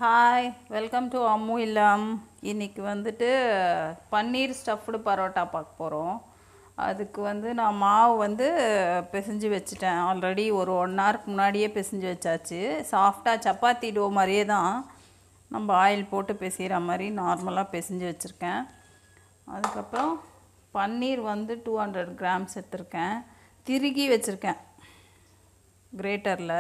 Hi, welcome to Ammu இல்லம். இன்றைக்கி வந்துட்டு பன்னீர் ஸ்டஃப்டு பரோட்டா பார்க்க போகிறோம். அதுக்கு நான் மாவு பிசைஞ்சு வச்சுட்டேன். ஆல்ரெடி ஒரு 1 ஹவருக்கு முன்னாடியே பிசைஞ்சு வச்சாச்சு. சாஃப்டாக சப்பாத்தி டோ மாதிரியே தான், நம்ம ஆயில் போட்டு பிசைகிற மாதிரி நார்மலாக பிசைஞ்சு வச்சுருக்கேன். அதுக்கப்புறம் பன்னீர் 200 கிராம்ஸ் எடுத்திருக்கேன். திருகி வச்சுருக்கேன் கிரேட்டரில்.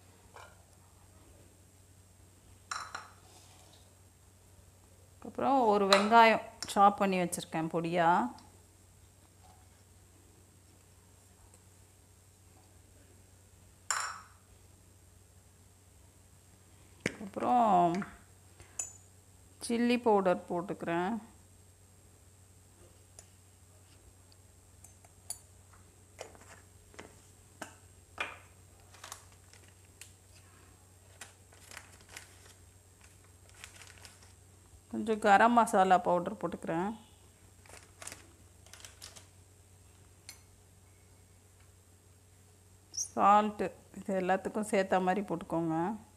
அப்புறம் ஒரு வெங்காயம் சாப் பண்ணி வச்சுருக்கேன் பொடியாக. அப்புறம் சில்லி பவுடர் போட்டுக்கிறேன். கொஞ்சம் கரம் மசாலா பவுடர் போட்டுக்கிறேன். சால்ட்டு இது எல்லாத்துக்கும் சேர்த்த மாதிரி போட்டுக்கோங்க.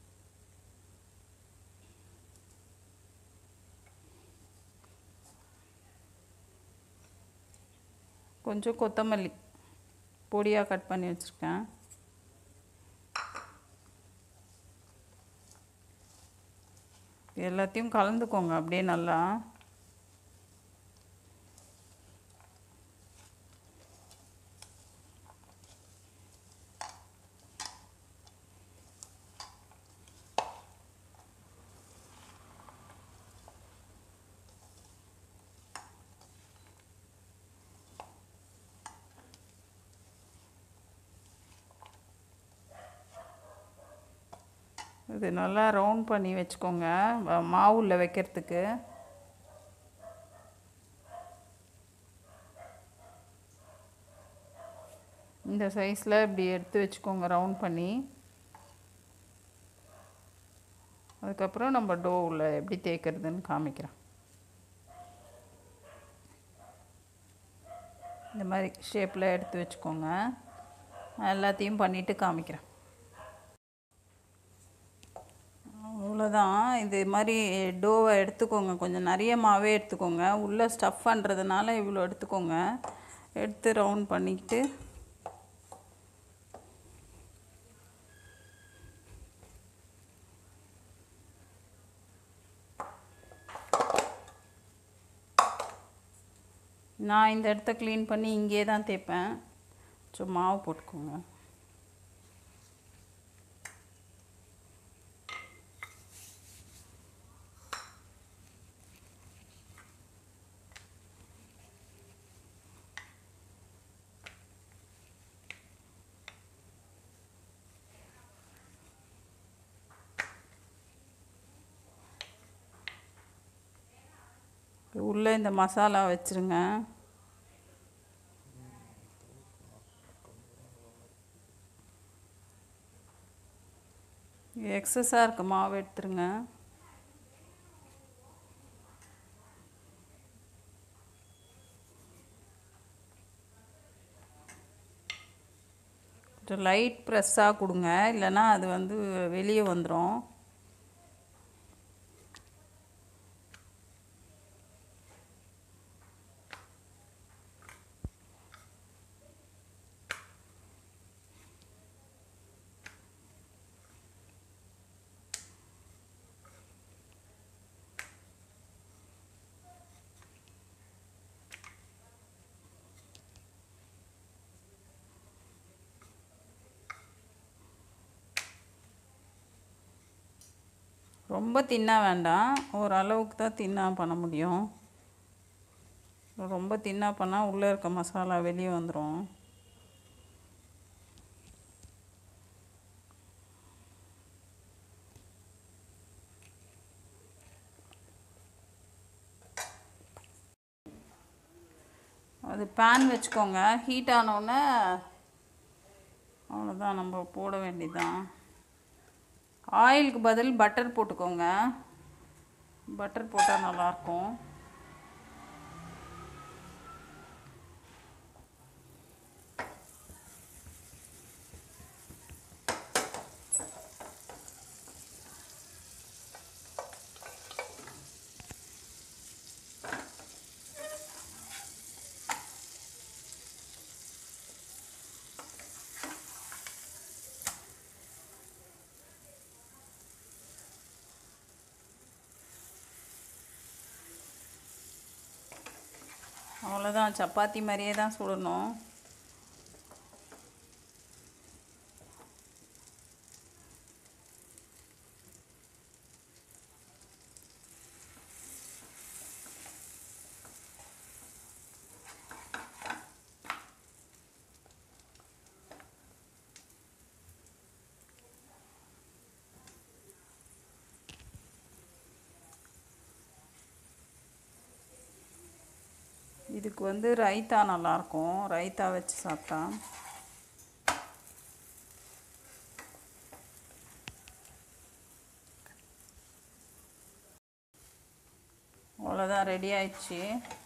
கொஞ்சம் கொத்தமல்லி பொடியாக கட் பண்ணி வச்சுருக்கேன். எல்லாத்தையும் கலந்துக்கோங்க அப்படியே நல்லா. இது நல்லா ரவுண்ட் பண்ணி வச்சுக்கோங்க மாவுள்ள வைக்கிறதுக்கு. இந்த சைஸில் இப்படி எடுத்து வச்சுக்கோங்க ரவுண்ட் பண்ணி. அதுக்கப்புறம் நம்ம டோவில் எப்படி தேய்க்கிறதுன்னு காமிக்கிறேன். இந்த மாதிரி ஷேப்பில் எடுத்து வச்சுக்கோங்க. எல்லாத்தையும் பண்ணிவிட்டு காமிக்கிறேன். அவ்வளோதான். இது மாதிரி டோவை எடுத்துக்கோங்க. கொஞ்சம் நிறைய மாவே எடுத்துக்கோங்க. உள்ளே ஸ்டஃப் பண்ணுறதுனால இவ்வளோ எடுத்துக்கோங்க. எடுத்து ரவுண்ட் பண்ணிக்கிட்டு நான் இந்த இடத்த க்ளீன் பண்ணி இங்கே தான் தேய்ப்பேன். கொஞ்சம் மாவு போட்டுக்கோங்க. உள்ளே இந்த மசாலா வச்சுருங்க. எக்ஸஸாக இருக்க மாவு எடுத்துருங்க. கொஞ்சம் லைட் ப்ரெஸ்ஸாக கொடுங்க, இல்லைன்னா அது வெளியே வந்துடும். ரொம்ப தின்னாக வேண்டாம், ஓரளவுக்கு தான் தின்னாக பண்ண முடியும். ரொம்ப தின்னாக பண்ணால் உள்ளே இருக்க மசாலா வெளியே வந்துடும். அது பேன் வச்சுக்கோங்க. ஹீட் ஆனோடனே அவ்வளோதான், நம்ம போட வேண்டியதுதான். ஆயிலுக்கு பதில் பட்டர் போட்டுக்கோங்க. பட்டர் போட்டால் நல்லாயிருக்கும். அவ்வளோதான், சப்பாத்தி மாதிரியே தான் சுடணும். இதுக்கு வந்து ரைத்தா நல்லாயிருக்கும், ரைத்தா வச்சு சாப்பிட்டா. அவ்வளோதான், ரெடி ஆயிடுச்சு.